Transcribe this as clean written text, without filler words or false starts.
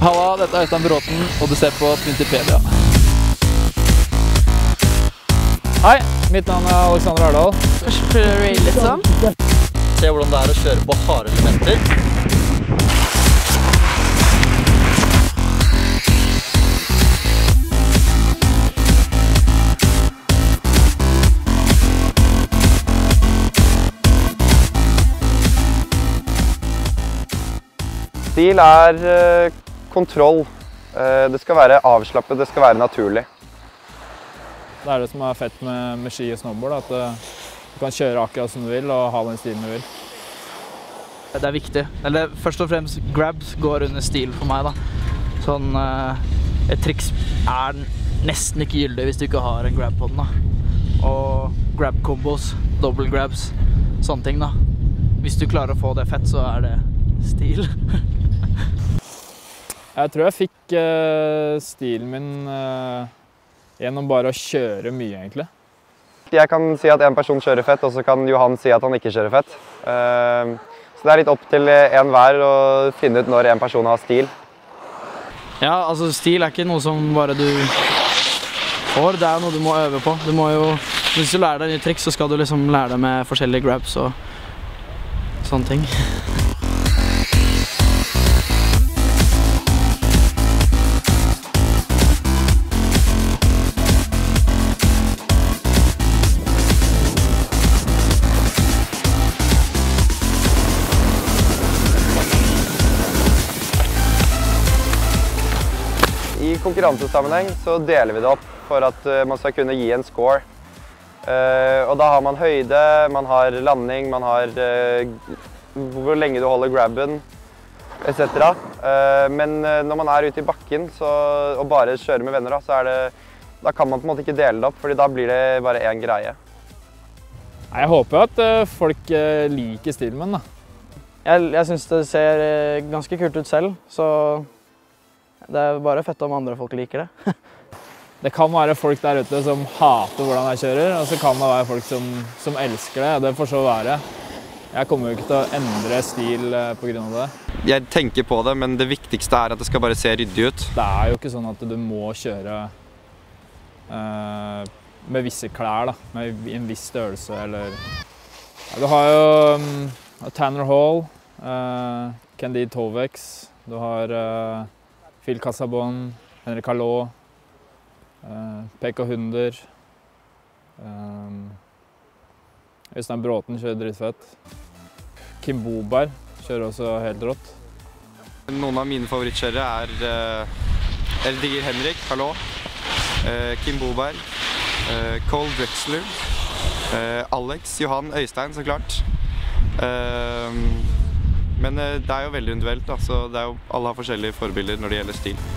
Halla, dette er Øystein Bråten, og du ser på Twintipedia. Hei, mitt navn er Alexander Ardal. Først prøver å raile litt sånn. Se hvordan det er å kjøre på harde elementer. Stil er kontroll. Det skal være avslappet, det skal være naturlig. Det er det som er fett med ski og snowboard, at du kan kjøre akkurat som du vil og ha den stilen du vil. Det er viktig. Eller først og fremst, grabs går under stil for meg da. Sånn, et triks er nesten ikke gyldig hvis du ikke har en grab på den da. Og grab combos, double grabs, sånne ting da. Hvis du klarer å få det fett, så er det stil. Jeg tror jeg fikk stilen min gjennom bare å kjøre mye, egentlig. Jeg kan si at en person kjører fett, og så kan Johan si at han ikke kjører fett. Så det er litt opp til en hver å finne ut når en person har stil. Ja, altså stil er ikke noe som bare du får, det er noe du må øve på. Du må jo, hvis du lærer deg nye triks, så skal du liksom lære deg med forskjellige grabs og sånne ting. I konkurransesammenheng så deler vi det opp for at man skal kunne gi en score. Og da har man høyde, man har landing, man har hvor lenge du holder grabben, etc. Men når man er ute i bakken og bare kjører med venner, da kan man på en måte ikke dele det opp, fordi da blir det bare en greie. Jeg håper at folk liker stilen min, da. Jeg synes det ser ganske kult ut selv, så det er bare fett om andre folk liker det. Det kan være folk der ute som hater hvordan jeg kjører, og så kan det være folk som elsker det. Det får så være. Jeg kommer jo ikke til å endre stil på grunn av det. Jeg tenker på det, men det viktigste er at det skal bare se ryddig ut. Det er jo ikke sånn at du må kjøre med visse klær, da, med en viss størrelse, eller... Ja, du har jo Tanner Hall, Candide Tovex, du har Phil Casabon, Henrik Hallå, Pekka Hunder, Øystein Bråten kjører drittfett. Kim Boberg kjører også helt rått. Noen av mine favorittkjørere er Digger Henrik Hallå, Kim Boberg, Cole Drexler, Alex, Johan, Øystein så klart. Men det er jo veldig individuelt, da, så alle har forskjellige forbilder når det gjelder stil.